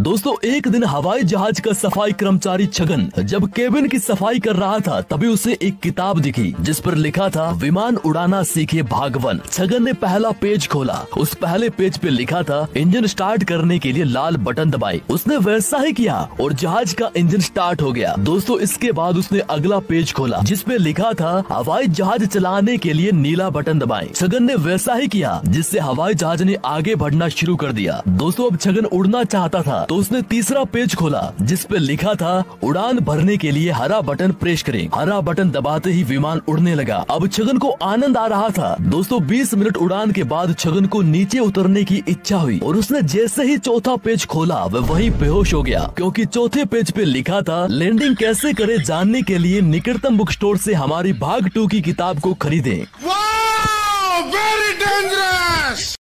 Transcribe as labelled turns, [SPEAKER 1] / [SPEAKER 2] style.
[SPEAKER 1] दोस्तों एक दिन हवाई जहाज का सफाई कर्मचारी छगन जब केबिन की सफाई कर रहा था तभी उसे एक किताब दिखी जिस पर लिखा था विमान उड़ाना सीखे भाग 1। छगन ने पहला पेज खोला। उस पहले पेज पे लिखा था इंजन स्टार्ट करने के लिए लाल बटन दबाए। उसने वैसा ही किया और जहाज का इंजन स्टार्ट हो गया। दोस्तों इसके बाद उसने अगला पेज खोला जिस पे लिखा था हवाई जहाज चलाने के लिए नीला बटन दबाएं। छगन ने वैसा ही किया जिससे हवाई जहाज ने आगे बढ़ना शुरू कर दिया। दोस्तों अब छगन उड़ना चाहता था तो उसने तीसरा पेज खोला जिस पे लिखा था उड़ान भरने के लिए हरा बटन प्रेस करें। हरा बटन दबाते ही विमान उड़ने लगा। अब छगन को आनंद आ रहा था। दोस्तों 20 मिनट उड़ान के बाद छगन को नीचे उतरने की इच्छा हुई और उसने जैसे ही चौथा पेज खोला वह वहीं बेहोश हो गया क्योंकि चौथे पेज पे लिखा था लैंडिंग कैसे करे जानने के लिए निकटतम बुक स्टोर से हमारी भाग 2 की किताब को खरीदें।